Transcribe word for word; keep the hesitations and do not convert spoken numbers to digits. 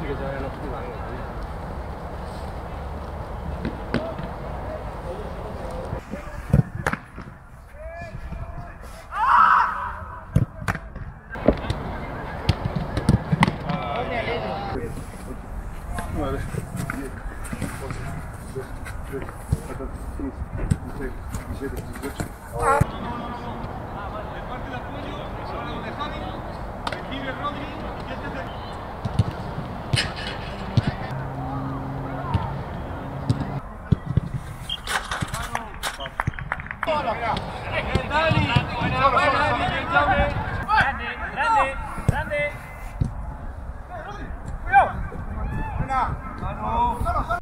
que todavía no juega, ¿eh? nueve, diez, once, doce, trece, catorce, quince, dieciséis, diecisiete, dieciocho. El parte de apoyo, ahora donde Javi, recibe Rodri y este es Dani, buena, buena, grande, grande, grande. Cuidado. Buena. Mano.